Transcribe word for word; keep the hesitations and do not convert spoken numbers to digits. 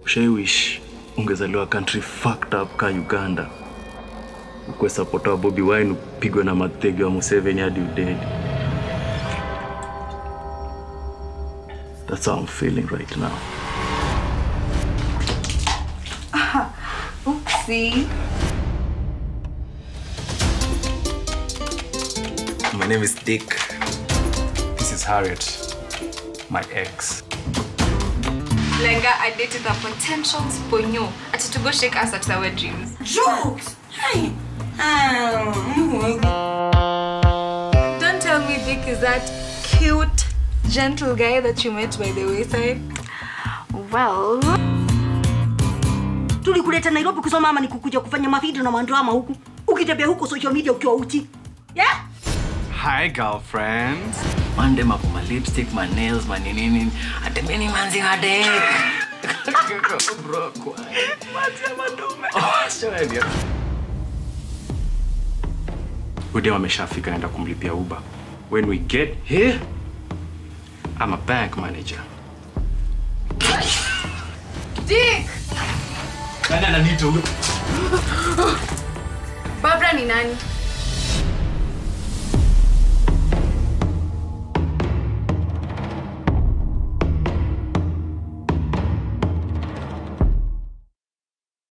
Ushawish ungezaliwa country fucked up ka Uganda. Ukwe support wa Bobby Wine upigwe na matege wa Museveni hadi dead. That's how I'm feeling right now. Ah, oopsie. My name is Dick. This is Harriet, my ex. Lenga, I dated a potential sponyo. Ati to go shake us at our dreams. Jokes! Hey! Um, Don't tell me Dick is that cute, gentle guy that you met by the wayside. Well... Tulikuleta Nairobi kusoma ama nikukuja kufanya mavideo na mandrama huku. Ukitembea huko social media ukiwa uchi. Yeah? Hi, girlfriend. Monday, my my lipstick, my nails, my ninini. At the many man's in a day. Bro, what's your madume? Oh, sorry. Ude wameshafika naenda kumlipia Uber. When we get here, I'm a bank manager. Dick! Nani ananiita huyo? Barbara ni nani?